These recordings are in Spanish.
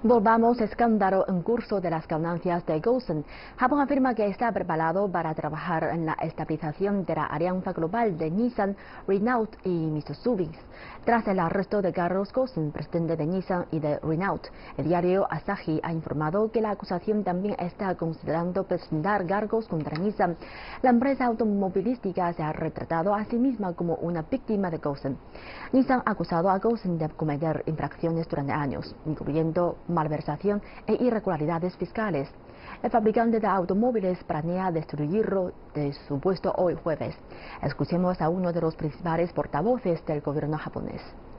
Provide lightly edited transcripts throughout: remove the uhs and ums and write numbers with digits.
Volvamos escándalo en curso de las ganancias de Gosen. Japón afirma que está preparado para trabajar en la estabilización de la alianza global de Nissan, Renault y Mitsubishi. Tras el arresto de Carlos Ghosn, presidente de Nissan y de Renault, el diario Asahi ha informado que la acusación también está considerando presentar cargos contra Nissan. La empresa automovilística se ha retratado a sí misma como una víctima de Ghosn. Nissan ha acusado a Ghosn de cometer infracciones durante años, incluyendo malversación e irregularidades fiscales. El fabricante de automóviles planea destruirlo de su puesto hoy jueves. Escuchemos a uno de los principales portavoces del gobierno japonés.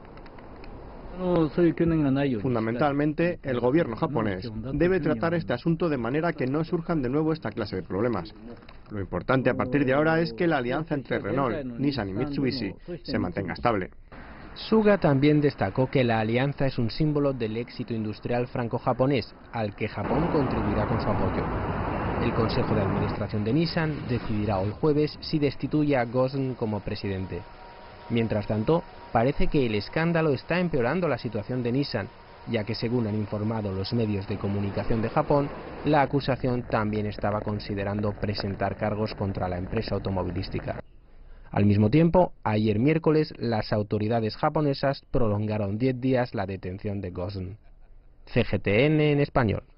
Fundamentalmente, el gobierno japonés debe tratar este asunto de manera que no surjan de nuevo esta clase de problemas. Lo importante a partir de ahora es que la alianza entre Renault, Nissan y Mitsubishi se mantenga estable. Suga también destacó que la alianza es un símbolo del éxito industrial franco-japonés, al que Japón contribuirá con su apoyo. El Consejo de Administración de Nissan decidirá hoy jueves si destituye a Ghosn como presidente. Mientras tanto, parece que el escándalo está empeorando la situación de Nissan, ya que según han informado los medios de comunicación de Japón, la acusación también estaba considerando presentar cargos contra la empresa automovilística. Al mismo tiempo, ayer miércoles, las autoridades japonesas prolongaron 10 días la detención de Ghosn. CGTN en español.